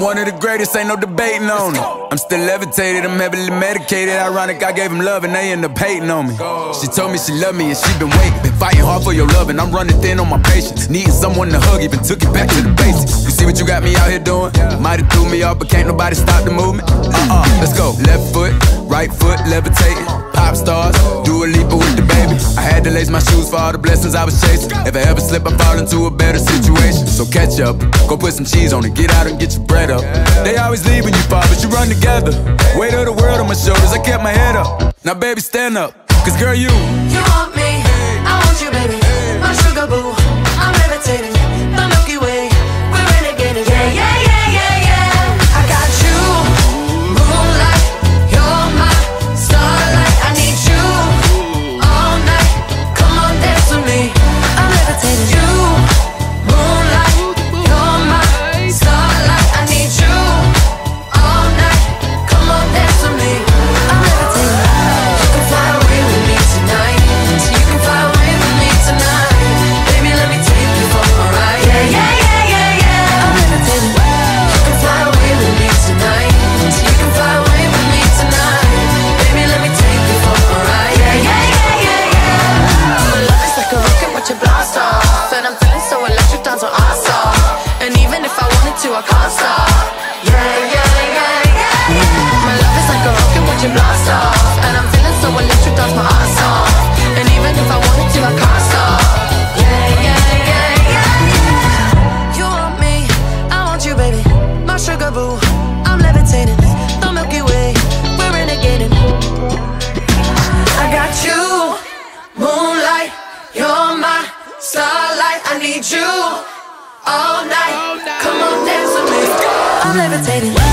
one of the greatest, ain't no debating on it. I'm still levitated, I'm heavily medicated. Ironic, I gave him love and they end up hating on me. She told me she loved me and she been waiting. Been fighting hard for your love and I'm running thin on my patience. Needing someone to hug, even took it back to the basics. You see what you got me out here doing? Might have threw me off, but can't nobody stop the movement. Let's go. Left foot, right foot, levitating. Pop stars, do a leap with the baby. I had to lace my shoes for all the blessings I was chasing. If I ever slip, I fall into a better situation. So catch up, go put some cheese on it, get out and get your bread up. They always leave when you fall, but you run together. Weight of the world on my shoulders, I kept my head up. Now baby, stand up, cause girl, you want me, I want you, baby. My sugar boo, I'm levitating. The Milky Way, we're renegading. Yeah, yeah, yeah, yeah, yeah. I got you, moonlight, you're my starlight. I need you all night. Come on, dance with me. I'm levitating. You, moonlight, you're my starlight. I need you all night. Come on, dance with me. I'm levitating. You can fly away with me tonight. You can fly away with me tonight. Baby, let me take you for a ride. Yeah, yeah, yeah, yeah, yeah. I'm levitating. You can fly away with me tonight. You can fly away with me tonight. Baby, let me take you for a ride. Yeah, yeah, yeah, yeah, yeah. My love is like a rocket, watch it blast off. And I'm feeling so electric, down to off. And even if I wanted to, I can't stop. Yeah, yeah, yeah, yeah. My love is like a rocket, watch it blast off. And I'm feeling so electric, dance my ass off. And even if I wanted to, I can't stop. Yeah, yeah, yeah, yeah. You want me, I want you, baby. My sugar boo, I'm levitating. The Milky Way, we're renegading. I got you, moonlight, you're my starlight. I need you all night. Come on, dance with me. I'm levitating.